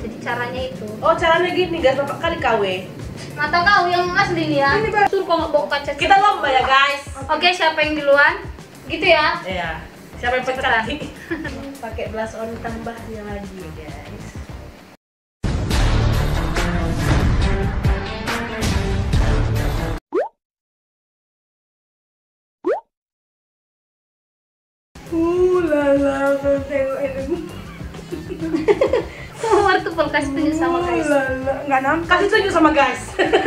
Jadi caranya itu. Oh, caranya gini guys, berapa kali KW? Mata kau yang asli nih ya. Suruh kau nggak bawa kaca. Kita lomba ya guys. Oke, siapa yang duluan? Gitu ya. Iya. Siapa yang pecah? Pakai blush on tambahnya lagi guys. Lala, tengok ini. Keluar tuh Pol, kasih tunjuk sama guys. Lala, nggak nampak. Kasih tunjuk sama guys.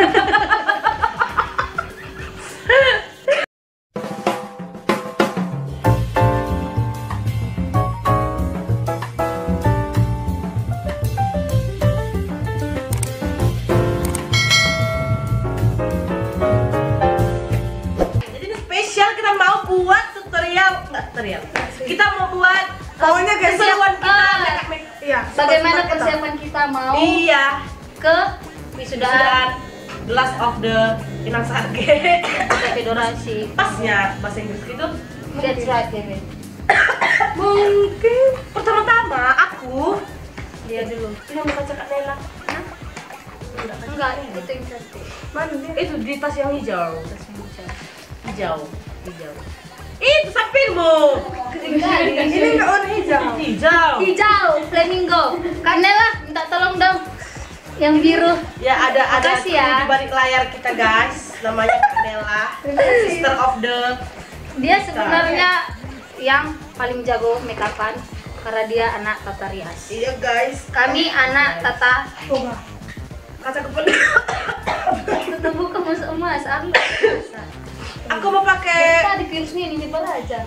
Jadi ini spesial, kita mau buat tutorial, kita mau buat Pokoknya guys, keseruan kita Iya. Bagaimana persiapan kita mau iya ke wisudaan dan last of the Pinang Sarge. Federasi. Pasnya bahasa Inggris gitu. That's right, Kevin. Mungkin pertama-tama aku Dia dulu. ini mau baca Kak Nela. Enggak, itu yang cantik. Mana dia? Itu di tas yang hijau. Tas hijau. Hijau. Itu sampingmu. Ketinggalan. Ini nggak warna hijau. Hijau. Hijau, flamingo. Kanela, minta tolong dong. Yang biru. Ya ada Makasih ya. di balik layar kita guys. Namanya Kak Nela, sister of the. Dia sebenarnya yang paling jago make upan karena dia anak tata rias. Iya guys. Kami anak tata Coba. Kaca kepala. tubuh kemas emas. Aku mau pakai. Tadi virusnya ini nyebar aja.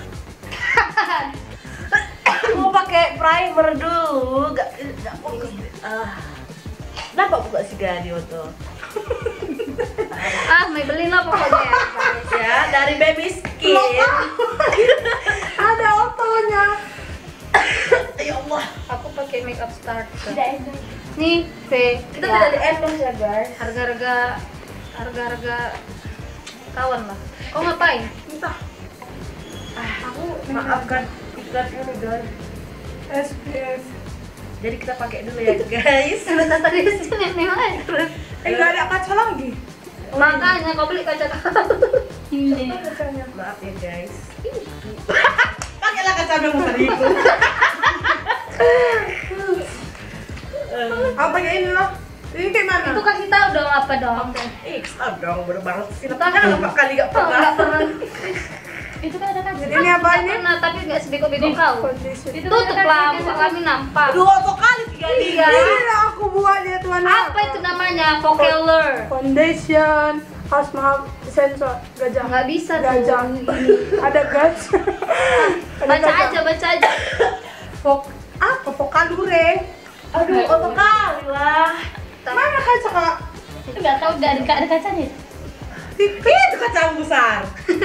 Aku mau pakai primer dulu. Gak fokus. Kenapa aku gak sih Gadio tuh? Maybelline lah pokoknya ya. Ya, dari Baby Skin. Ada otonya. Ya Allah. Aku pakai makeup starter. Nih, V. Kita tidak di endorse ya guys. Harga kawan lah. Kau ngapain? Entah. Aku Maafkan iklan ini guys. SPF. Jadi kita pakai dulu ya guys. Ada tata rias nih terus. Nggak ada kaca lagi. Makanya kau beli kaca ini. Mana kacanya? Maaf ya guys. Pakailah kaca yang besar itu. Aku pakai ini loh. Ini kayak mana? Itu kasih tahu dong apa dong. Stop dong, bener banget sih. Kita Kan berapa kali gak pernah. Nggak pernah. Itu kan ada kaca. Ini apa ini? Pernah, tapi nggak sebego-bego kau. Foundation. Tutup lah, muka kami nampak. Dua kali, tiga kali. Iya. Ini lah aku buat dia tuan. Apa itu namanya? Focular. Foundation. Harus mahal sensor gajah. Nggak bisa tuh. Gajah. Ada gas. Baca aja. Apa vokalure? Aduh, otot kali lah. Mana kaca kak? Itu nggak tahu nggak ada kacanya. Itu kaca yang besar.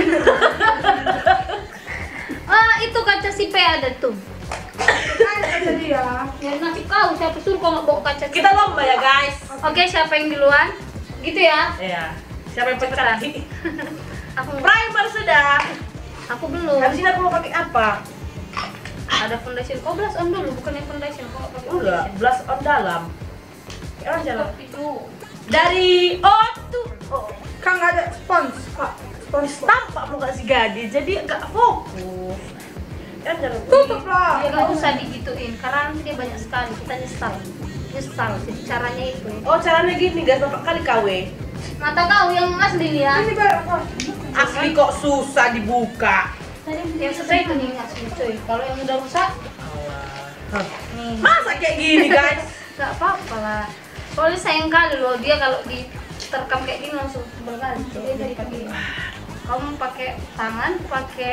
Itu kaca si P ada tuh. Kan kaca dia. Ya nanti kau siapa suruh kau nggak bawa kaca. Kita lomba ya guys. Oke, siapa yang duluan? Gitu ya. Iya. Siapa yang pecah? Aku Primer sudah. aku belum. Habis ini aku mau pakai apa? Ada foundation. Kau blush on dulu, bukan yang foundation. Kau nggak pakai Enggak, foundation. blush on dalam. Kayak jalan. Itu. Dari O2. Kak nggak ada spons kak. Spons. Tampak muka si Gadi, jadi agak fokus. Kan jangan Tutup lah. Ya nggak usah digituin, karena nanti dia banyak sekali. Kita nyesal. Jadi caranya itu. Oh, caranya gini guys, berapa kali KW? Mata kau yang asli nih ya. Ini baru kak. Asli kok susah dibuka. Yang sesuai itu nih asli cuy. Kalau yang udah rusak, nih. Masa kayak gini guys? Gak apa-apa lah. Soalnya sayang kali loh dia kalau diterkam kayak gini langsung tebal kali. Jadi pakai kamu pakai tangan, pakai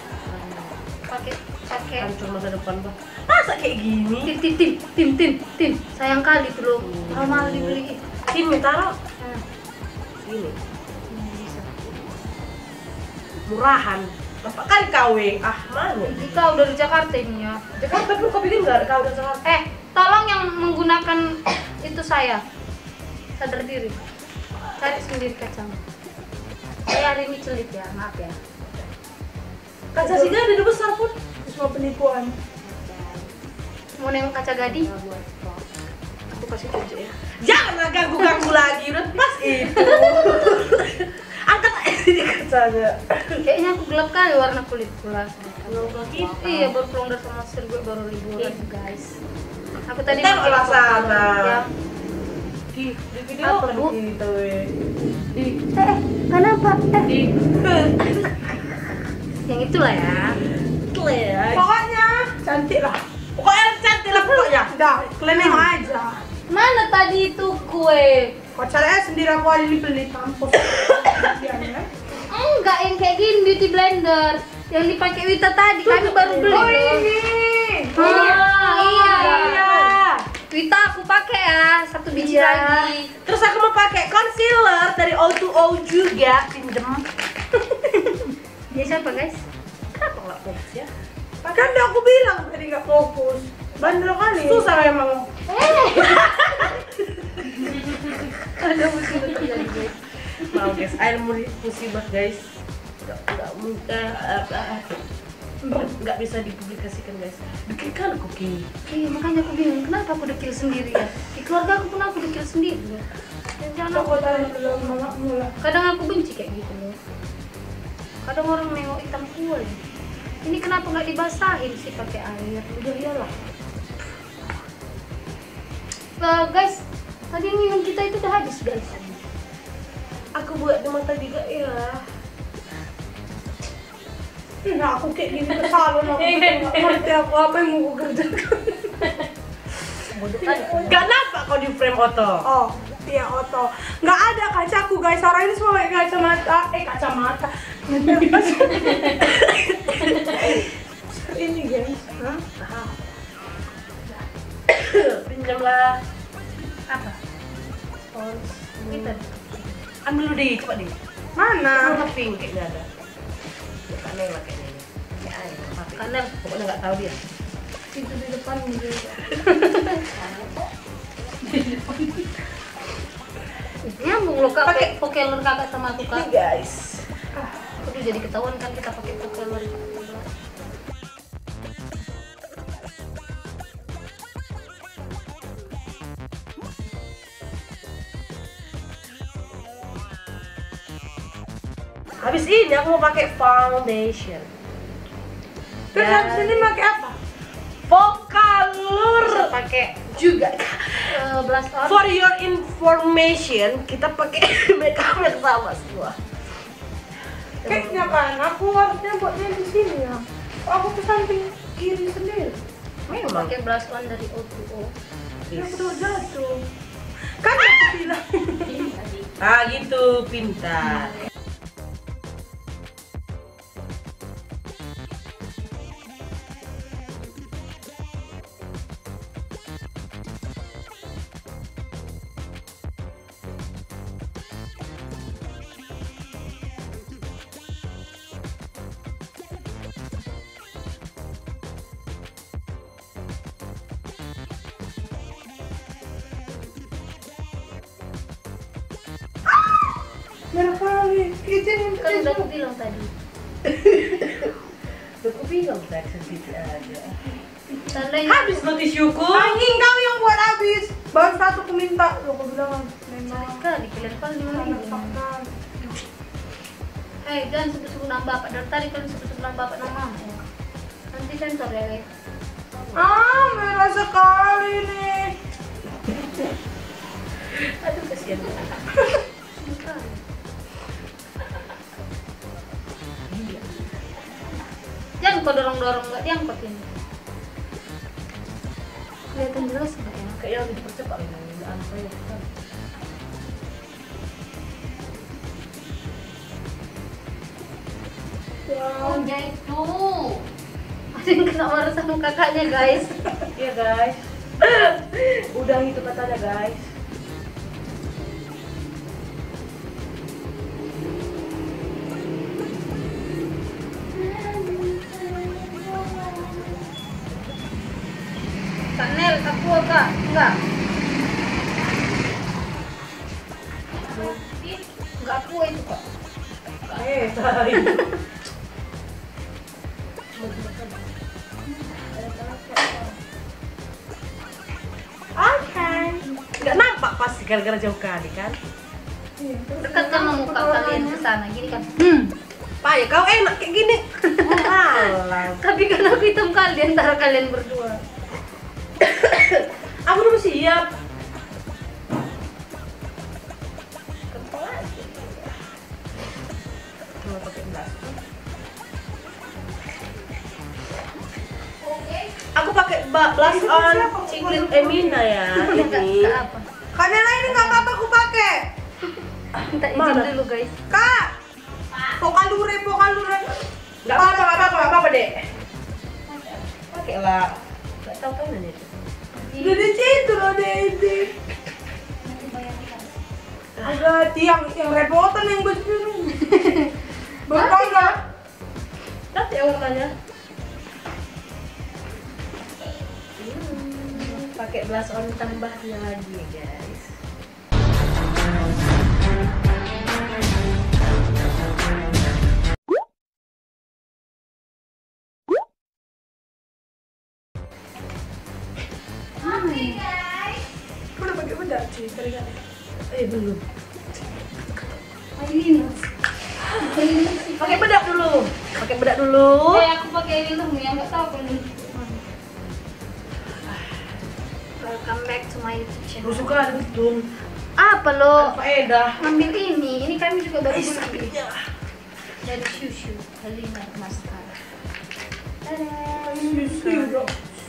Hancur masa depan bang. Masa kayak gini? tim. Sayang kali tuh loh. Mahal dibeli. Tim taruh Nah, ini. Murahan. Berapa kali KW? Mana? kita udah di Jakarta ini ya. Jakarta tapi kau bikin nggak KW di Jakarta? Tolong yang menggunakan itu saya sadar diri. Cari sendiri kacang. Saya hari ini celit ya, maaf ya. Kaca sini ada besar pun. Semua penipuan. Mau nengok kaca Gadi? pasti cocok ya. Jangan ganggu lagi, udah pas itu. Angkat ini kacanya. Kayaknya aku gelap kali warna kulit pula. Gitu. Iya, baru pulang dari sama master gue baru liburan guys. Aku tadi Kita pakai olah sana. yang Di video Apa, kan Bu? kita weh. kenapa? Di Yang itulah ya. ya. Pokoknya cantik lah. Pokoknya cantik lah pokoknya. Udah, cleaning aja. Mana tadi itu kue? Kau caranya sendiri aku ada di beli kampus. Enggak, yang kayak gini beauty blender yang dipakai Wita tadi kami baru beli. Oh loh. ini. Iya. Wita aku pakai ya, satu biji Iya. lagi. Terus aku mau pakai concealer dari O2O juga, pinjem. Dia siapa guys? Kenapa nggak fokus ya? Kan udah aku bilang tadi nggak fokus. Bandel kali. Susah memang. Ada musibah terjadi guys. Mau guys, air musibah guys. Nggak bisa dipublikasikan guys. Deg-degan aku Ki. Iya, makanya aku bingung kenapa aku dekil sendiri ya. Di keluarga aku pun aku dekil sendiri. Jangan aku. Aku tanya belum mama mula. Kadang aku benci kayak gitu loh. Kadang orang nengok hitam kue. Ini kenapa nggak dibasahin sih pakai air? Udah iyalah. Guys, tadi yang minum kita itu udah habis guys. Aku buat di mata juga ya. Nah, aku kayak gini ke salon aku nggak ngerti aku apa yang mau aku kerjakan. Gak nampak kau di frame foto. Oh, iya Oto. Nggak ada kacaku guys. Orang ini semua pakai kacamata. Kacamata. Ini guys. Hah? Pinjamlah. Apa? Kita. Ambil dulu deh, cepat deh. Mana? Warna pink kayaknya ada. Ya aneh lah kayaknya ini. Ya aneh, pakai. Karena Pokoknya nggak tahu dia. Itu di depan juga. nyambung loh kak, pakai pokeler kakak sama aku Ini kak. guys. Aduh jadi ketahuan kan kita pakai pokeler. Habis ini aku mau pakai foundation. Terus habis ini pakai apa? Vocaloid Bisa pakai juga. blush on. For your information, kita pakai makeup yang sama semua. Kayaknya kan aku harusnya buatnya di sini ya. Aku ke samping kiri sendiri. Memang. Pakai blush on dari O2O. Ya betul jatuh. Kan aku bilang. Ah gitu, pintar. Merah kali. Izin Kan udah aku bilang tadi. Aku bilang tadi sedikit aja. Tandanya Habis lo tisuku. Anjing kau yang buat habis. Baru satu aku minta. Lo aku bilang memang. kali kalian kan Sangat fakta. jangan sebut-sebut nama bapak. Dari tadi kalian sebut-sebut nama bapak nama mama ya. Nanti sensor ya guys. Ah, merah sekali nih. Aduh kasihan. Jangan kau dorong-dorong, nggak diangkut ini. Kelihatan jelas nggak ya? Kayaknya harus dipercepat ini. Anak saya kan. Oh, itu. Ada yang kena marah sama kakaknya guys. Iya guys. Udah itu katanya guys. Kak Nel, aku kak, enggak. Enggak aku itu kak. Tahu. Oke. pasti gara-gara jauh kali kan. Iya, terus Dekatkan muka kalian ke sana, gini kan. Pak ya kau enak kayak gini. Alah. Tapi kan aku hitam kali di antara kalian berdua. Aku udah siap. Mau pakai blush. Aku pakai blush on Cingklit Emina ya. Ini. Apa? Kanela ini nggak apa-apa aku pakai. Minta izin Mana? dulu guys. Kak, pokalure. Gak apa-apa, Dek. Pakai lah. Gak tahu kan ini. Udah di situ loh deh ini. Ada tiang yang repotan yang begini. Berkagak. Nanti ya warnanya. Pakai blush on tambahnya lagi, guys. Udah pakai bedak sih terlihat. Belum. Ini. Pakai bedak dulu. Pakai bedak dulu. Aku pakai ini tuh yang nggak tahu kalau ini. Welcome back to my YouTube channel. Lu suka ada betul. Apa lo? Faedah. Ngambil ini kami juga baru beli dari Shushu Helena Mascara. Susu.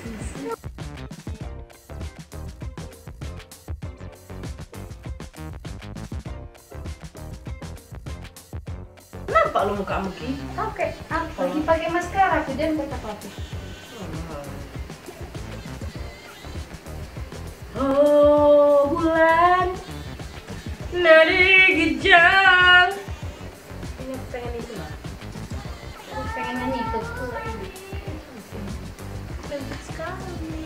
Kenapa lu muka Ki? Oke, aku lagi pakai maskara aku dan kata papi. Oh, bulan nadi gejang. Ini aku pengen itu lah. Aku pengen nyanyi itu. Cantik sekali.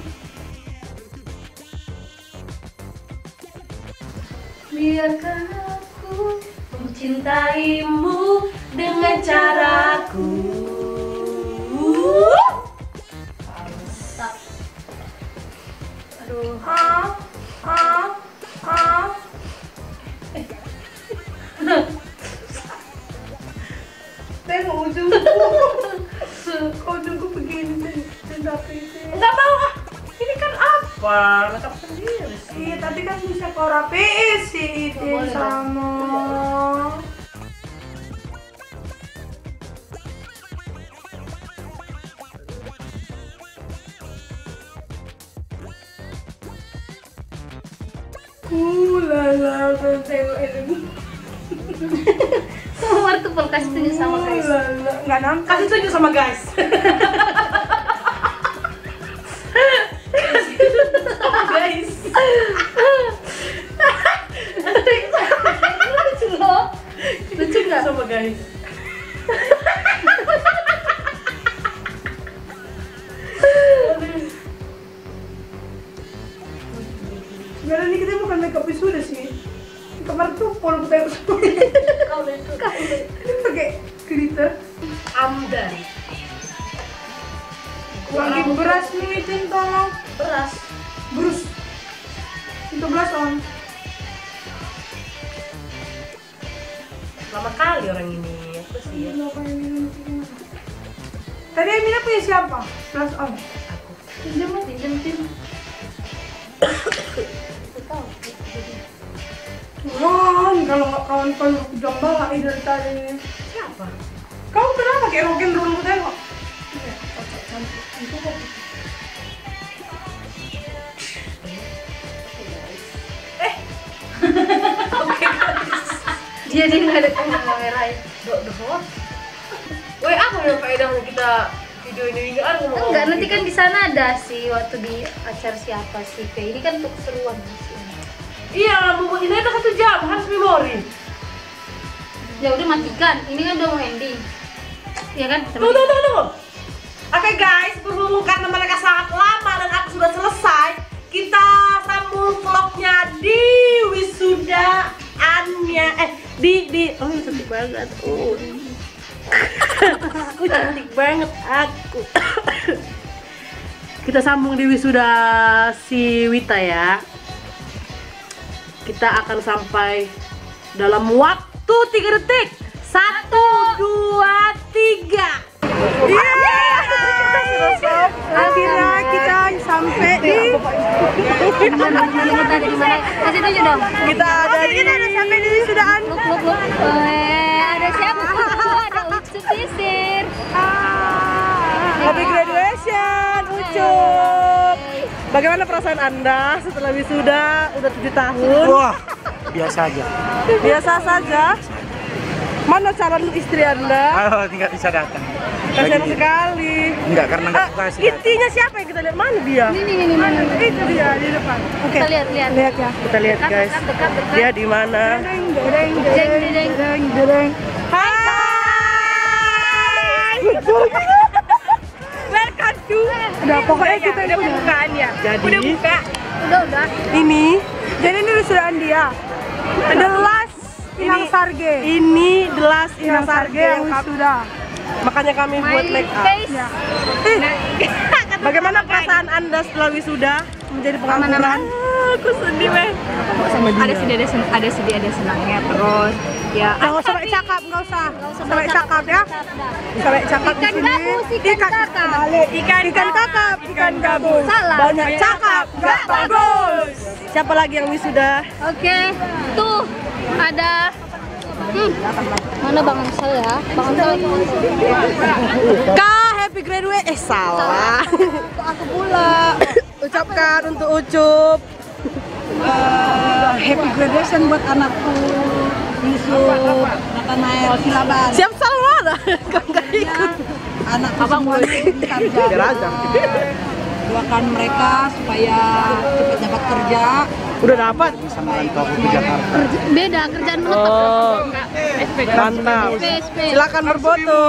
Biarkan aku Mencintaimu dengan caraku. tak. Aduh. Tengok ujungku. Kau ujungku begini tenda itu. Enggak mau ah. Ini kan apa? Makeup sendiri sih. Iya, tapi kan bisa kau rapiin sih itu Boleh, sama. Lala, kau tengok ini. Semua tuh kasih tunjuk sama guys. Lala, nggak nampak. Kasih tunjuk sama guys. Guys. Lucu loh. Lucu nggak? Sama guys. Sebenarnya ini kita bukan makeup wisuda sih. Kamar tuh pol kita semua. Kau itu. Ini pakai glitter. Amdan. Lagi beras nih itu tolong. Beras. Brus. Itu beras on. Lama kali orang ini. Apa sih ya? Tadi Emina punya siapa? Beras on. Aku. Pinjam tim. Wah, kalau nggak kawan-kawan aku jambal lagi dari tadi. Siapa? Kau kenapa kayak rock and roll tengok? Dia nggak ada kamera. Doh. Woi, apa yang faedahnya kita video ini enggak ada ngomong. Enggak, nanti kan di sana ada sih waktu di acara siapa sih. Kayak ini kan untuk keseruan sih. Iya, membuat ini ada 1 jam, harus memori. Ya udah matikan. Ini kan udah mau ending. Iya kan? Tunggu. Oke guys, berhubung karena mereka sangat lama dan aku sudah selesai, kita sambung vlognya di wisuda Anya. Oh cantik banget. Aku cantik banget aku. Kita sambung di wisuda si Wita ya. kita akan sampai dalam waktu 3 detik. 1, 2, 3. Akhirnya kita sampai di Kasih tunjuk dong. kita ada sampai di Wisudaan. Ada siapa? Ada Ucup Sisir. Happy graduation, Ucup. Bagaimana perasaan Anda setelah wisuda udah 7 tahun? Wah, biasa aja. Biasa saja. Mana calon istri Anda? Oh, tidak bisa datang. Kasihan sekali. Enggak, karena enggak suka sih. Intinya siapa yang kita lihat? Mana dia? Ini mana? Itu dia di depan. Oke. Kita lihat. Lihat ya. Kita lihat guys. Dekat. Dia di mana? Jeng. Hai. Welcome to. Udah pokoknya kita udah bukaan ya. Jadi Udah. Ini. Jadi ini wisudaan dia. The last Inang Sarge. Ini the last Inang Sarge yang wisuda. Makanya kami buat make up. Face. Bagaimana perasaan Anda setelah wisuda menjadi pengangguran? Aku sedih, Meh. Ada sedih, ada senangnya terus. Ya. Nggak usah baik cakap, nggak usah. Sampai cakap ya. Sampai cakap di Ikan sini. gabus, ikan kakap. Ikan kakap, ikan gabus. Salah. Banyak cakap, nggak bagus. Siapa lagi yang wisuda? Oke. Tuh ada. Mana Bang Ansel ya? Bang Ansel. Kak, happy graduate. Salah. Aku pula. Ucapkan untuk Ucup. Happy graduation buat anakku Yusuf Nathanael Silaban. Siap salah ada. Kau nggak ikut. Anakku semuanya sarjana. Doakan mereka supaya cepat dapat kerja. Udah dapat. Bisa merantau ke Jakarta. Beda kerjaan menetap. Oh, mantap. SP. Silakan berfoto.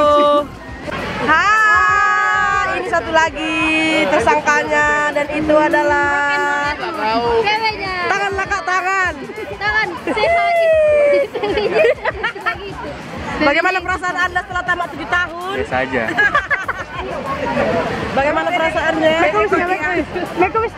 Hai, ini satu lagi tersangkanya dan itu adalah Ceweknya. tangan kak tangan. Tangan. Sehat. Bagaimana perasaan Anda setelah tamat 7 tahun? Biasa aja. Bagaimana perasaannya? Make a wish.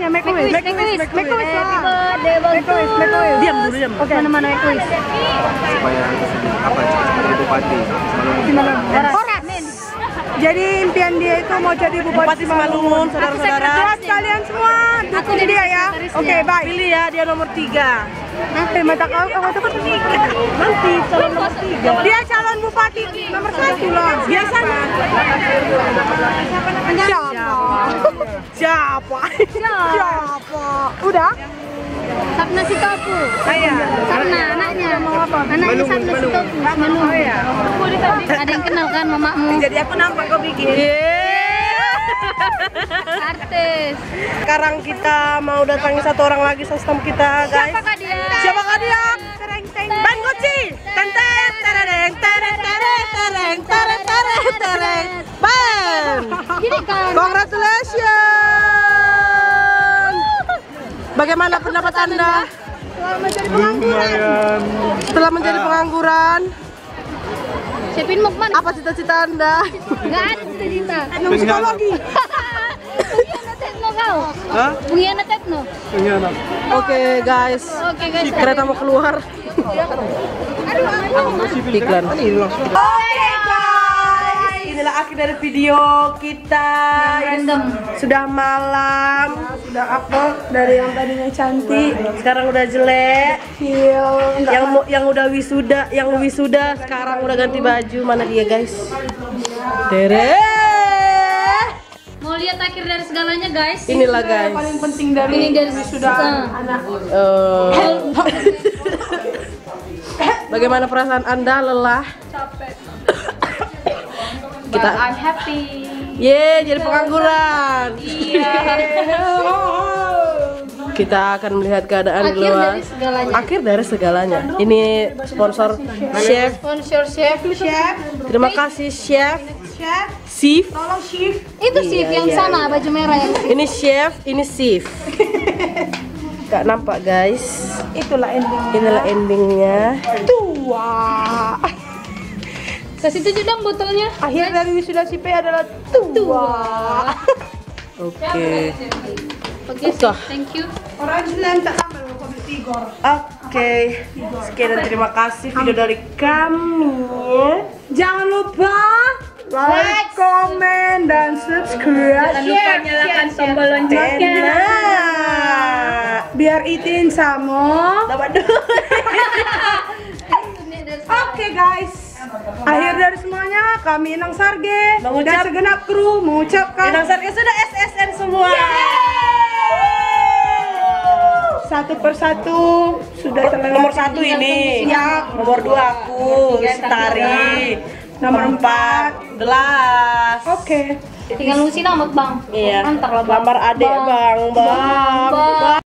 Diam dulu diam. Oke. Mana make a wish? Supaya apa cepat jadi bupati. Orang. Jadi impian dia itu mau jadi Bupati Simalungun, saudara-saudara. Doa sekalian semua dukung dia ya. Oke, baik. Pilih ya, dia nomor 3. Mata kau tiga. Nanti calon nomor 3. Dia calon Bupati nomor 1 lah. Biasanya. Siapa? Udah? Sapna Sitopu. Ayah. Sapna anaknya. Anaknya Sapna Sitopu. Ada yang kenal kan mamamu? Jadi aku nampak kau bikin. Artis. Sekarang kita mau datangi satu orang lagi sistem kita, guys. Siapakah dia? Siapakah dia? Ban Gucci. Tenteng, tereng, tereng, tereng, tereng, tereng, tereng, tereng. Ban. Gini kan. Congratulations. Bagaimana pendapat Anda setelah menjadi pengangguran? Siapin mau kemana? Apa cita-cita Anda? Nggak ada cita-cita. Psikologi. Pengkhianat Tekno kau. Pengkhianat Tekno. Oke, guys. Oke guys. Kereta mau keluar. Iklan. Oke guys, inilah akhir dari video kita. Random. Sudah malam, sudah upload dari yang tadinya cantik, sekarang udah jelek. Yang udah wisuda sekarang udah ganti baju. Mana dia guys? Tere. Mau lihat akhir dari segalanya guys? Inilah guys. Paling penting dari Ini dari wisuda anak. Bagaimana perasaan Anda? Lelah? Capek. Kita I'm happy. jadi pengangguran. Kita akan melihat keadaan di luar. Akhir dari segalanya. Ini sponsor chef. Sponsor chef. Terima kasih chef. Sif. Tolong shift. Itu chef yang sana baju merah yang Ini chef, ini Sif. Gak nampak guys. Itulah ending. Inilah endingnya. Tua. kasih tunjuk dong botolnya. Akhir dari wisuda si P adalah tua. Oke. Oke, Udah. thank you. Orang Senin tak sama loh. Oke, sekian dan terima kasih video dari kami. Jangan lupa like, komen, dan subscribe. Jangan lupa nyalakan tombol loncengnya. Biar Itin sama. Oke guys, akhir dari semuanya kami Inang Sarge dan segenap kru mengucapkan Inang Sarge sudah SSN semua. Satu persatu sudah terlewati. Nomor 1 ini. Siap. Nomor 2 aku, Stari. Nomor 4 Gelas. Oke. Tinggal ngisi amat bang. Iya. Antar lah bang. Lamar adek, Bang. Bang.